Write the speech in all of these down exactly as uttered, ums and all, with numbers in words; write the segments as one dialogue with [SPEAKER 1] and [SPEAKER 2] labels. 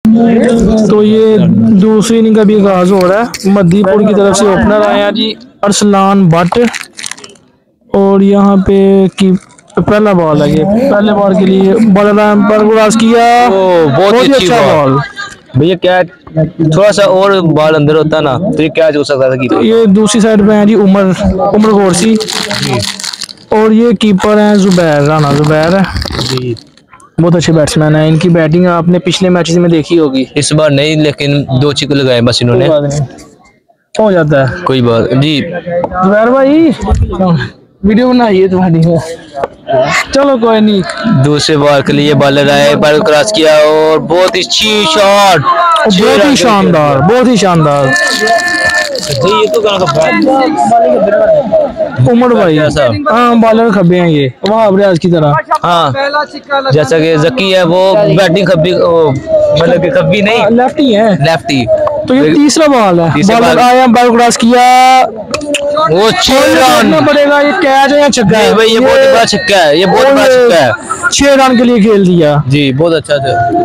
[SPEAKER 1] तो ये दूसरी इनिंग का भी आगाज हो रहा है। मदीपुर की तरफ से ओपनर आए हैं जी अरसलान भट्ट, और यहाँ पे की पहला बॉल है। ये पहले बॉल के लिए बॉलर पर क्रॉस किया,
[SPEAKER 2] बहुत ही अच्छा बॉल भैया। क्या थोड़ा सा और बॉल अंदर होता ना तो ये कैच हो सकता था कीपर।
[SPEAKER 1] ये दूसरी साइड पे है जी उमर उमर गोरसी, और ये कीपर है जुबैर राना जुबैर है जी। बहुत अच्छे बैट्समैन है। इनकी बैटिंग आपने पिछले मैचेस में देखी होगी,
[SPEAKER 2] इस बार नहीं, लेकिन दो छिक्के लगाए बस इन्होंने,
[SPEAKER 1] हो जाता है
[SPEAKER 2] कोई बात जी।
[SPEAKER 1] जुबैर भाई वीडियो बनाइए तुम्हारी, चलो कोई नहीं।
[SPEAKER 2] दूसरे बॉल के लिए बॉलर आए, बॉल क्रॉस किया और बहुत ही अच्छी शॉट,
[SPEAKER 1] बहुत ही शानदार, बहुत ही शानदार।
[SPEAKER 2] ये तो
[SPEAKER 1] उमर भाई हाँ बॉलर खब्बे हैं ये वहाँ रियाज की तरह।
[SPEAKER 2] हाँ जैसा कि जकी है वो बैटिंग खब्बी, मतलब कि खब्बी नहीं
[SPEAKER 1] लेफ्टी है,
[SPEAKER 2] लेफ्टी।
[SPEAKER 1] तो ये तीसरा बॉल है, बॉलर आया बॉल क्रॉस किया,
[SPEAKER 2] वो छह रन
[SPEAKER 1] पड़ेगा। ये कैच है या छक्का है
[SPEAKER 2] भाई? ये बहुत बड़ा छक्का है, ये बहुत बड़ा छक्का है।
[SPEAKER 1] छह रन के लिए खेल दिया
[SPEAKER 2] जी, बहुत अच्छा था।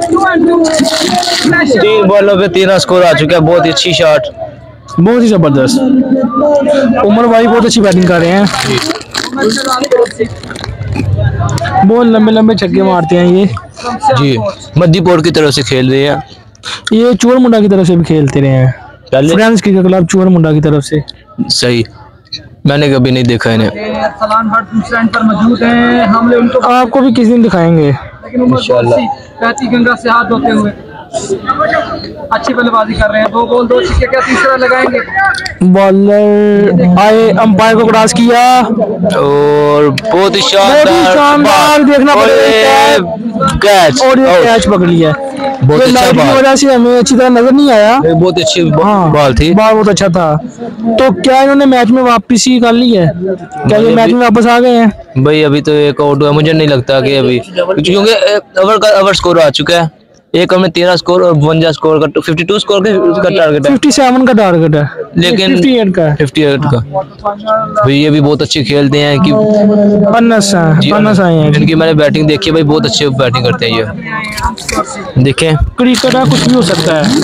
[SPEAKER 2] तीन बॉलों पे तीन स्कोर आ चुका है, बहुत ही अच्छी शॉट,
[SPEAKER 1] बहुत ही जबरदस्त। उमर भाई बहुत अच्छी बैटिंग कर रहे हैं, बहुत लंबे लंबे छक्के मारते हैं ये
[SPEAKER 2] जी। मदीपुर की तरफ से खेल रहे हैं,
[SPEAKER 1] ये चूर मुंडा की तरफ से भी खेलते रहे हैं, फ्रेंड्स क्रिकेट क्लब चूर मुंडा की तरफ से।
[SPEAKER 2] सही, मैंने कभी नहीं देखा इन्हें।
[SPEAKER 3] सलान भट्ट दूसरे एंड पर मौजूद हैं, हमले उनको
[SPEAKER 1] आपको भी किस दिन दिखाएंगे
[SPEAKER 3] इंशाल्लाह। कहती गंगा से हाथ धोते हुए अच्छी बल्लेबाजी कर रहे हैं, दो बॉल दो छक्के, क्या तीसरा लगाएंगे?
[SPEAKER 1] बॉलर आए, अंपायर को क्रॉस किया
[SPEAKER 2] और बहुत ही शानदार,
[SPEAKER 1] देखना
[SPEAKER 2] कैच,
[SPEAKER 1] और ये कैच पकड़ लिया।
[SPEAKER 2] बहुत अच्छा
[SPEAKER 1] बॉल की वजह से हमें अच्छी तरह नजर नहीं आया,
[SPEAKER 2] बहुत अच्छी बॉल थी,
[SPEAKER 1] बॉल बहुत अच्छा था। तो क्या इन्होंने मैच में वापसी ही कर ली है? क्या ये मैच में वापस आ गए हैं?
[SPEAKER 2] भाई अभी तो एक आउट हुआ, मुझे नहीं लगता कि अभी, क्योंकि ओवर का ओवर स्कोर आ चुका है, एक हमने तेरह स्कोर और बवंजा स्कोर का बावन स्कोर का टारगेट है,
[SPEAKER 1] सत्तावन का टारगेट है,
[SPEAKER 2] लेकिन
[SPEAKER 1] अट्ठावन का
[SPEAKER 2] अट्ठावन का। भाई ये भी बहुत अच्छे खेलते हैं कि
[SPEAKER 1] पन्नस पन्नस आए हैं।
[SPEAKER 2] इनकी मैंने बैटिंग देखी है भाई, बहुत अच्छे बैटिंग करते हैं ये, देखें
[SPEAKER 1] क्रिकेट है, कुछ भी हो सकता है।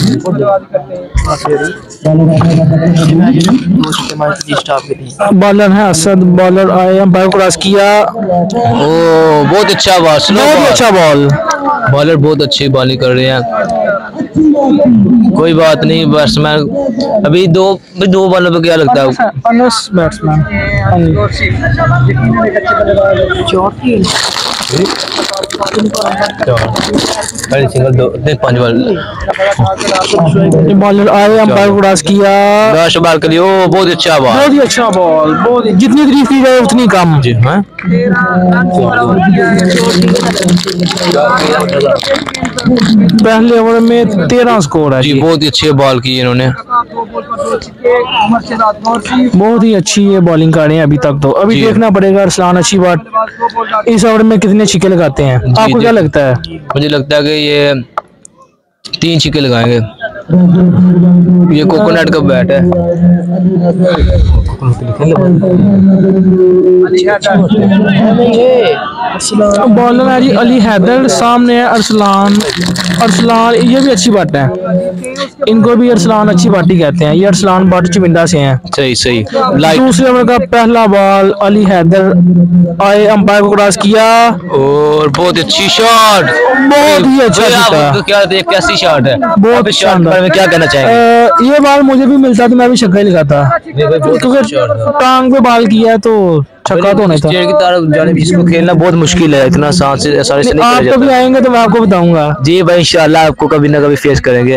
[SPEAKER 1] बॉलर है असद, बॉलर आए अंपायर क्रॉस किया,
[SPEAKER 2] ओ बहुत अच्छा बॉल,
[SPEAKER 1] बहुत अच्छा बॉल,
[SPEAKER 2] बॉलर बहुत अच्छी बॉलिंग कर रहे हैं, कोई बात नहीं। बैट्समैन अभी दो दो बॉलों पे क्या लगता है?
[SPEAKER 1] बैट्समैन
[SPEAKER 2] सिंगल दो पांच बॉल।
[SPEAKER 1] बॉलर आए अंपायर क्रॉस किया,
[SPEAKER 2] दस बॉल के लिए, ओ बहुत अच्छा बॉल,
[SPEAKER 1] बहुत ही अच्छा बॉल, बहुत ही, जितनी तारीफ की जाए उतनी कम
[SPEAKER 2] जी। हाँ
[SPEAKER 1] पहले ओवर में तेरह स्कोर है
[SPEAKER 2] जी, बहुत ही अच्छी बॉल की इन्होंने,
[SPEAKER 1] बहुत ही अच्छी ये बॉलिंग कर रहे हैं अभी तक। तो अभी देखना पड़ेगा अरसलान अच्छी बात इस ओवर में कितने छिक्के लगाते हैं। आपको क्या लगता है?
[SPEAKER 2] मुझे लगता है कि ये तीन छिक्के लगाएंगे, ये कोकोनट का बैट है।
[SPEAKER 1] बॉलर है जी अली हैदर, सामने है अरसलान। अरसलान ये भी अच्छी बात है, इनको भी अरसलान अच्छी बाटी कहते हैं। ये अरसलान बाट चमिंदा से हैं।
[SPEAKER 2] सही सही।
[SPEAKER 1] दूसरे ओवर का पहला बॉल अली हैदर आए, अंपायर को क्रॉस किया
[SPEAKER 2] और बहुत अच्छी शॉट,
[SPEAKER 1] बहुत ही अच्छा
[SPEAKER 2] आपको क्या कैसी शॉट है?
[SPEAKER 1] बहुत
[SPEAKER 2] शानदार। में क्या कहना चाहेंगे?
[SPEAKER 1] ये बाल मुझे भी मिलता तो मैं भी छक्का ही लगाता, क्योंकि टांग पे बाल किया तो छक्का तो नहीं था।
[SPEAKER 2] की तरफ जाने इसको खेलना बहुत मुश्किल है, इतना आसान से आसानी से नहीं।
[SPEAKER 1] आप कभी आएंगे तो मैं आपको बताऊंगा
[SPEAKER 2] जी भाई, इंशाल्लाह आपको कभी ना कभी फेस करेंगे।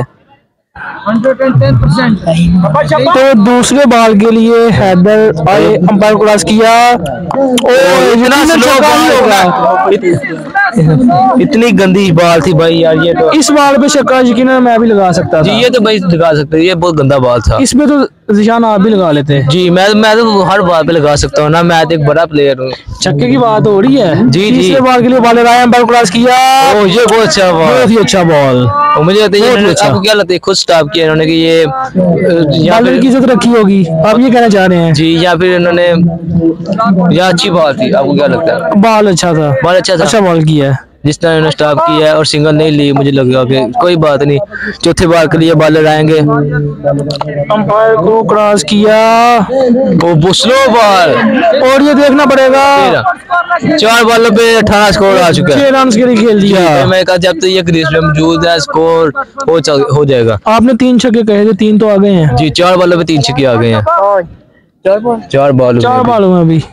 [SPEAKER 1] तो दूसरे बॉल के लिए हैदर आए, अंपायर क्रॉस किया,
[SPEAKER 2] इतना स्लो बॉल होगा, इतनी गंदी बॉल थी भाई यार। ये तो
[SPEAKER 1] इस बॉल पे छक्का यकीनन मैं भी लगा सकता था
[SPEAKER 2] जी, ये तो भाई लगा सकते, ये बहुत गंदा बॉल था।
[SPEAKER 1] इसमें तो निशान आप भी लगा लेते हैं
[SPEAKER 2] जी। मैं मैं तो हर बॉल पे लगा सकता हूँ ना, मैं तो एक बड़ा प्लेयर हूँ।
[SPEAKER 1] छक्के की बात हो रही है
[SPEAKER 2] जी जी।
[SPEAKER 1] तीसरे बॉल के लिए बॉलर आया, अंपायर क्रॉस किया,
[SPEAKER 2] ओ ये बहुत अच्छा बॉल,
[SPEAKER 1] बहुत ही अच्छा बॉल।
[SPEAKER 2] मुझे आपको क्या लगता है, खुद स्टॉप किया इन्होंने कि ये
[SPEAKER 1] बॉलर की इज्जत रखी होगी, आप ये कहना चाह रहे हैं
[SPEAKER 2] जी, या फिर इन्होंने, या अच्छी बॉल थी? आपको क्या लगता है?
[SPEAKER 1] बॉल अच्छा था,
[SPEAKER 2] बॉल अच्छा था,
[SPEAKER 1] अच्छा बॉल किया है।
[SPEAKER 2] जिस तरह इन्होंने स्टॉप किया है और सिंगल नहीं ली, मुझे लगा कि कोई बात नहीं, चौथे बार के लिए बॉलर आएंगे।
[SPEAKER 1] अंपायर को क्रॉस किया
[SPEAKER 2] वो स्लो बॉल,
[SPEAKER 1] और ये देखना पड़ेगा
[SPEAKER 2] चार बॉलों पे अठारह स्कोर आ चुका है।
[SPEAKER 1] छह रन के लिए खेल दिया।
[SPEAKER 2] मैं कहा जब तो ये क्रीज पे मौजूद है स्कोर हो चल- हो जाएगा।
[SPEAKER 1] आपने तीन छक्के कहे थे, तीन तो आ गए हैं।
[SPEAKER 2] जी चार बॉलों पे तीन छक्के आ गए हैं। चार बॉल
[SPEAKER 1] चार बॉलों में अभी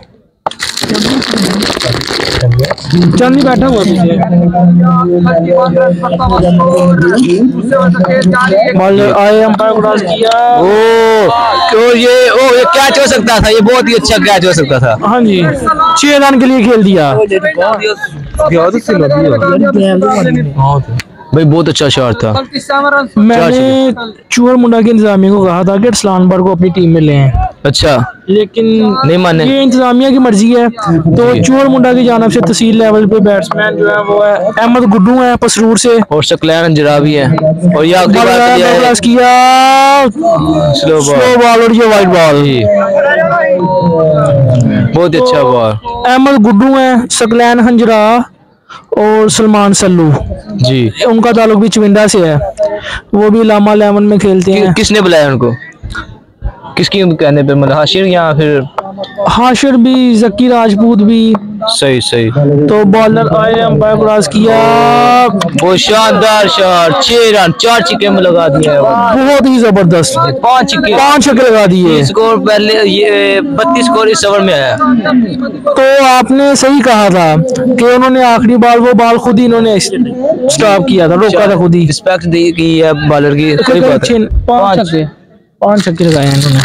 [SPEAKER 1] चंद ही बैठा हुआ पीछे। बॉलर आए, अंपायर को क्रॉस किया।
[SPEAKER 2] ओ तो ये ओ ये कैच हो सकता था, ये बहुत ही अच्छा कैच हो सकता था।
[SPEAKER 1] हाँ जी, छह रन के लिए खेल दिया।
[SPEAKER 2] भाई बहुत अच्छा शॉट था।
[SPEAKER 1] मैंने चूर मुंडा की इंतजामिया को कहा था कि अरसलान बर को अपनी टीम में लें,
[SPEAKER 2] अच्छा
[SPEAKER 1] लेकिन
[SPEAKER 2] नहीं माने।
[SPEAKER 1] ये इंतजामिया की मर्जी है। तो चूर मुंडा की जानब से तहसील लेवल पे बैट्समैन जो है वो है अहमद गुड्डू है पसरूर से,
[SPEAKER 2] और सकलैन जराबी है, और ये आखिरी बार के लिए है।
[SPEAKER 1] क्रॉस किया,
[SPEAKER 2] स्लो
[SPEAKER 1] स्लो
[SPEAKER 2] बॉल,
[SPEAKER 1] बॉल और ये वाइट बॉल।
[SPEAKER 2] बहुत ही अच्छा बॉल।
[SPEAKER 1] अहमद गुड्डू है, सकलैन हंजरा और सलमान सल्लू,
[SPEAKER 2] जी
[SPEAKER 1] उनका ताल्लुक भी चविंदा से है, वो भी लामा लेमन में खेलते
[SPEAKER 2] कि,
[SPEAKER 1] हैं।
[SPEAKER 2] किसने बुलाया उनको, किसकी कहने पे, मतलब हाशिर या फिर
[SPEAKER 1] हाशिर भी, जकी राजपूत भी।
[SPEAKER 2] सही सही।
[SPEAKER 1] तो बॉलर आए, अंपायर क्रॉस किया,
[SPEAKER 2] वो शानदार शॉट, छह रन चार छक्के में लगा दिया है वो।
[SPEAKER 1] बहुत ही जबरदस्त,
[SPEAKER 2] पांच छक्के,
[SPEAKER 1] पांच छक्के लगा दिए।
[SPEAKER 2] स्कोर पहले ये बत्तीस स्कोर इस ओवर में आया।
[SPEAKER 1] तो आपने सही कहा था कि उन्होंने आखिरी बार वो बॉल खुद ही इन्होंने स्टॉप किया था, रोका था खुद ही।
[SPEAKER 2] रिस्पेक्ट दी की है बॉलर की, कोई बात है।
[SPEAKER 1] छह- पांच छक्के, पांच छक्के लगाए हैं इन्होंने।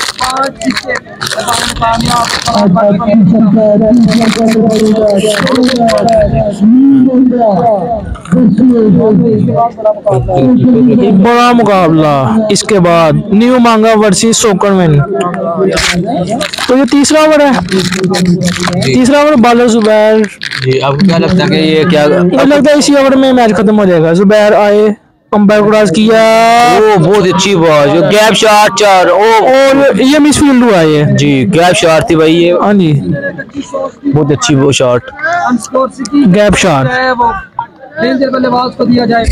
[SPEAKER 1] बड़ा मुकाबला इसके बाद न्यू मांगा वर्सेस सोकरमैन। तो ये तीसरा ओवर है, तीसरा ओवर बॉलर जुबैर।
[SPEAKER 2] जी आपको क्या लगता है कि ये क्या,
[SPEAKER 1] मुझे लगता है इसी ओवर में मैच खत्म हो जाएगा। जुबैर आए, अंपायर क्रॉस किया,
[SPEAKER 2] ओ बहुत अच्छी बॉल, जो गैप शॉट चार, ओ
[SPEAKER 1] और ये मिस फील्ड हुआ ये।
[SPEAKER 2] जी गैप शॉट थी भाई ये,
[SPEAKER 1] हाँ जी,
[SPEAKER 2] बहुत अच्छी वो शॉट।
[SPEAKER 1] Gap shot.
[SPEAKER 3] डेंजर बल्लेबाज को दिया जाए।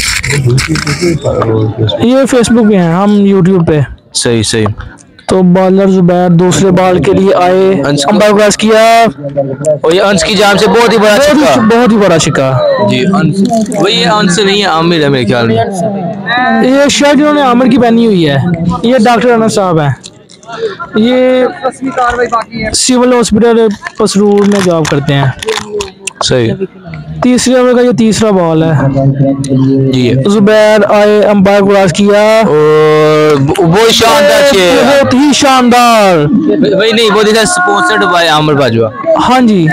[SPEAKER 1] ये फेसबुक पे है, हम यूट्यूब पे।
[SPEAKER 2] सही सही।
[SPEAKER 1] तो बॉलर जुबैर दूसरे बॉल के लिए आए,
[SPEAKER 2] अंश को-
[SPEAKER 1] अंपायर क्रॉस किया,
[SPEAKER 2] और ये अंश की जान से बहुत ही बड़ा
[SPEAKER 1] बहुत ही
[SPEAKER 2] छक्का।
[SPEAKER 1] बहुत ही बड़ा छिक्का।
[SPEAKER 2] जी अंश, वही ये अंश नहीं है, आमिर है मेरे ख्याल में।
[SPEAKER 1] ये शर्ट इन्होंने आमिर की पहनी हुई है, ये डॉक्टर अनस साहब हैं, ये
[SPEAKER 3] रस्मी कार्रवाई बाकी है।
[SPEAKER 1] सिविल हॉस्पिटल पसरूर में जॉब करते हैं।
[SPEAKER 2] सही
[SPEAKER 1] तीसरे ओवर का ये तीसरा बॉल है।
[SPEAKER 2] जी,
[SPEAKER 1] जुबैर आए, अंपायर क्रॉस किया,
[SPEAKER 2] और बहुत शानदार छे,
[SPEAKER 1] बहुत ही शानदार।
[SPEAKER 2] वही नहीं बहुत ही स्पॉन्सर्ड बाय आमिर बाजवा।
[SPEAKER 1] हाँ जी,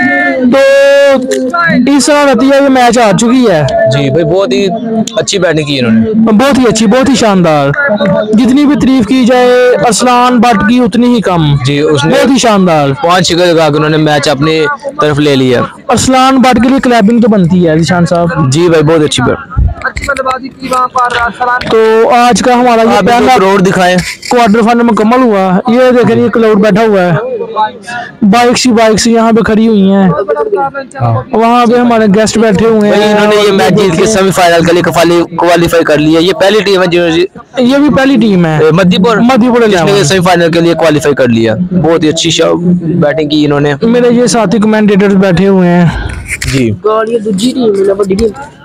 [SPEAKER 1] तो इस तरह रतिया ये मैच आ चुकी है।
[SPEAKER 2] जी भाई बहुत ही अच्छी बैटिंग की इन्होंने।
[SPEAKER 1] बहुत ही अच्छी, बहुत ही शानदार। जितनी भी तारीफ की जाए अरसलान भट्ट की उतनी ही कम।
[SPEAKER 2] जी उसने
[SPEAKER 1] बहुत ही शानदार।
[SPEAKER 2] पांच छक्के लगा के उन्होंने मैच अपनी तरफ ले लिया।
[SPEAKER 1] अरसलान भट्ट के लिए क्लैपिंग तो बनती है निशान साहब।
[SPEAKER 2] जी भाई बहुत अच्छी बैट।
[SPEAKER 3] अच्छी बल्लेबाजी की वहाँ पर सलाम।
[SPEAKER 1] तो आज का हमारा ये
[SPEAKER 2] आप
[SPEAKER 1] पहला
[SPEAKER 2] करोड़ दिखाएं।
[SPEAKER 1] क्वार्टर फाइनल मुकम्मल हुआ। ये देखें, ये क्लाउड बैठा हुआ है, बाइक सी बाइक सी यहाँ पे खड़ी हुई हैं, वहाँ पे हमारे गेस्ट बैठे हुए
[SPEAKER 2] भाई इन्होंने ये
[SPEAKER 1] हैं।
[SPEAKER 2] मैच जीत के सेमीफाइनल के लिए क्वालिफाई कर लिया। ये पहली टीम है जिन्होंने
[SPEAKER 1] ये भी पहली टीम है
[SPEAKER 2] मध्यपुर
[SPEAKER 1] मध्यपुर
[SPEAKER 2] जिसने सेमीफाइनल के लिए क्वालिफाई कर लिया। बहुत ही अच्छी बैटिंग की इन्होंने।
[SPEAKER 1] मेरे ये साथी कमेंटेटर्स बैठे हुए हैं।
[SPEAKER 2] जी
[SPEAKER 4] गाड़ी दूजी टीम है, बड़ी टीम।